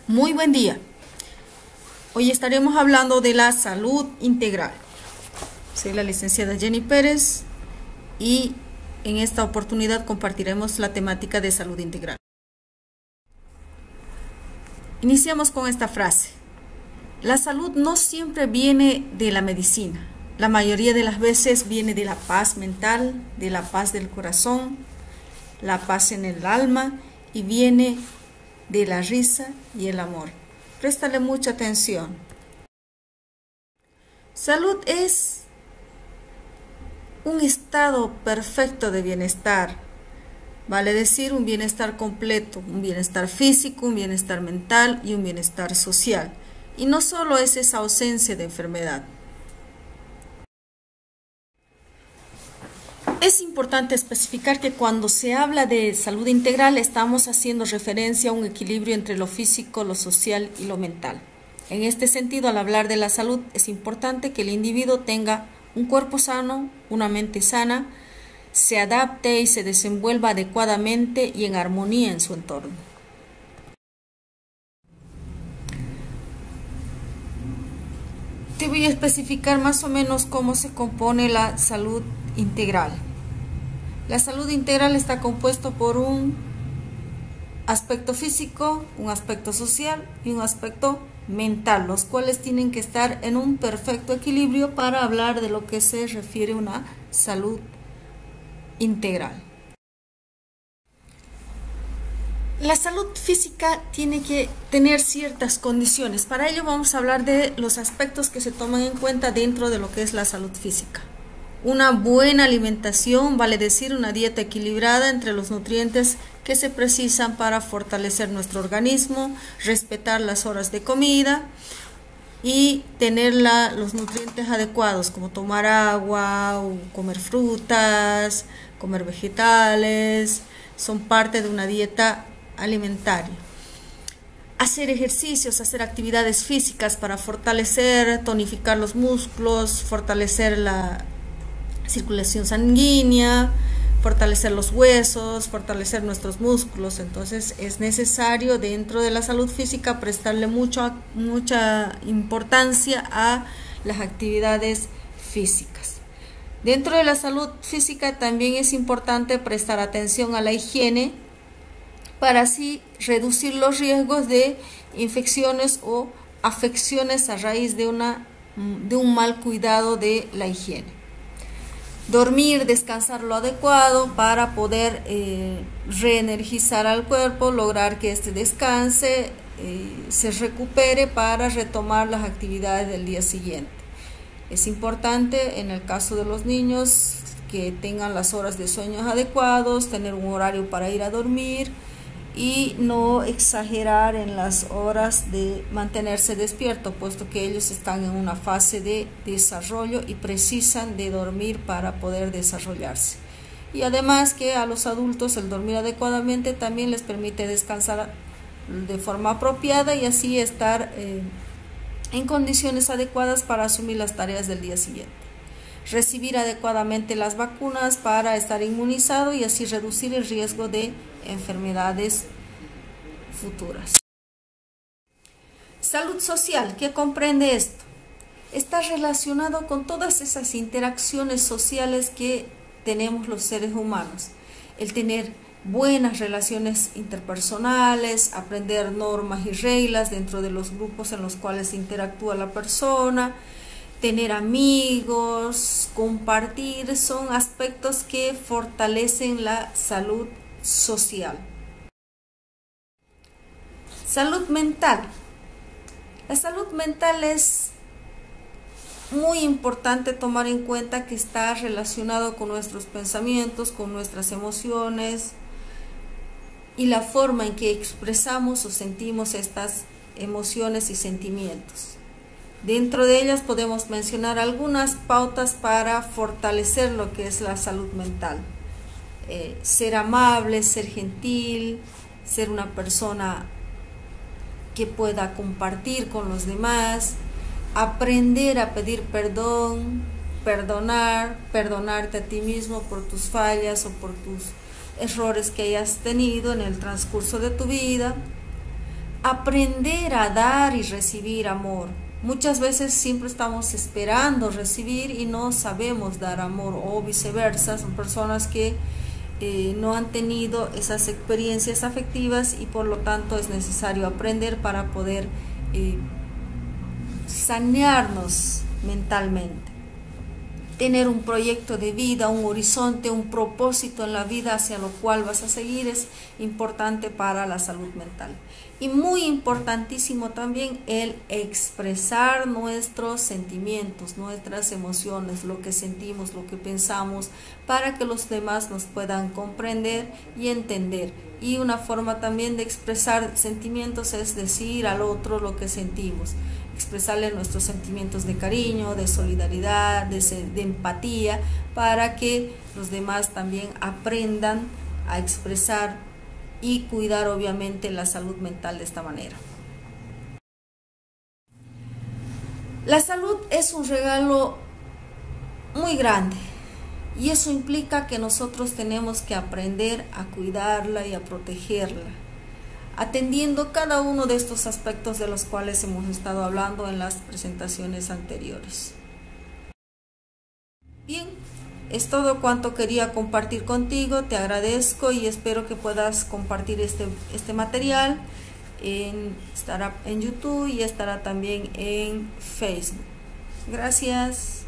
Muy buen día. Hoy estaremos hablando de la salud integral. Soy la licenciada Jenny Pérez y en esta oportunidad compartiremos la temática de salud integral. Iniciamos con esta frase. La salud no siempre viene de la medicina. La mayoría de las veces viene de la paz mental, de la paz del corazón, la paz en el alma y viene de la risa y el amor. Préstale mucha atención. Salud es un estado perfecto de bienestar. Vale decir un bienestar completo, un bienestar físico, un bienestar mental y un bienestar social. Y no solo es esa ausencia de enfermedad. Es importante especificar que cuando se habla de salud integral estamos haciendo referencia a un equilibrio entre lo físico, lo social y lo mental. En este sentido, al hablar de la salud, es importante que el individuo tenga un cuerpo sano, una mente sana, se adapte y se desenvuelva adecuadamente y en armonía en su entorno. Te voy a especificar más o menos cómo se compone la salud integral. La salud integral está compuesto por un aspecto físico, un aspecto social y un aspecto mental, los cuales tienen que estar en un perfecto equilibrio para hablar de lo que se refiere a una salud integral. La salud física tiene que tener ciertas condiciones. Para ello vamos a hablar de los aspectos que se toman en cuenta dentro de lo que es la salud física. Una buena alimentación, vale decir una dieta equilibrada entre los nutrientes que se precisan para fortalecer nuestro organismo, respetar las horas de comida y tener los nutrientes adecuados, como tomar agua, o comer frutas, comer vegetales, son parte de una dieta alimentaria. Hacer ejercicios, hacer actividades físicas para fortalecer, tonificar los músculos, fortalecer la circulación sanguínea, fortalecer los huesos, fortalecer nuestros músculos. Entonces es necesario dentro de la salud física prestarle mucha importancia a las actividades físicas. Dentro de la salud física también es importante prestar atención a la higiene para así reducir los riesgos de infecciones o afecciones a raíz de un mal cuidado de la higiene. Dormir, descansar lo adecuado para poder reenergizar al cuerpo, lograr que éste descanse, se recupere para retomar las actividades del día siguiente. Es importante en el caso de los niños que tengan las horas de sueño adecuados, tener un horario para ir a dormir y no exagerar en las horas de mantenerse despierto, puesto que ellos están en una fase de desarrollo y precisan de dormir para poder desarrollarse. Y además que a los adultos el dormir adecuadamente también les permite descansar de forma apropiada y así estar en condiciones adecuadas para asumir las tareas del día siguiente. Recibir adecuadamente las vacunas para estar inmunizado y así reducir el riesgo de enfermedades futuras. Salud social, ¿qué comprende esto? Está relacionado con todas esas interacciones sociales que tenemos los seres humanos. El tener buenas relaciones interpersonales, aprender normas y reglas dentro de los grupos en los cuales interactúa la persona, tener amigos, compartir, son aspectos que fortalecen la salud social. Salud mental. La salud mental es muy importante tomar en cuenta que está relacionado con nuestros pensamientos, con nuestras emociones y la forma en que expresamos o sentimos estas emociones y sentimientos. Dentro de ellas podemos mencionar algunas pautas para fortalecer lo que es la salud mental. Ser amable, ser gentil, ser una persona que pueda compartir con los demás, aprender a pedir perdón, perdonarte a ti mismo por tus fallas o por tus errores que hayas tenido en el transcurso de tu vida, aprender a dar y recibir amor. Muchas veces siempre estamos esperando recibir y no sabemos dar amor, o viceversa. Son personas que no han tenido esas experiencias afectivas y por lo tanto es necesario aprender para poder sanearnos mentalmente. Tener un proyecto de vida, un horizonte, un propósito en la vida hacia lo cual vas a seguir es importante para la salud mental. Y muy importantísimo también el expresar nuestros sentimientos, nuestras emociones, lo que sentimos, lo que pensamos, para que los demás nos puedan comprender y entender. Y una forma también de expresar sentimientos es decir al otro lo que sentimos. Expresarle nuestros sentimientos de cariño, de solidaridad, de empatía, para que los demás también aprendan a expresar y cuidar obviamente la salud mental de esta manera. La salud es un regalo muy grande y eso implica que nosotros tenemos que aprender a cuidarla y a protegerla, atendiendo cada uno de estos aspectos de los cuales hemos estado hablando en las presentaciones anteriores. Bien, es todo cuanto quería compartir contigo. Te agradezco y espero que puedas compartir este material. Estará en YouTube y estará también en Facebook. Gracias.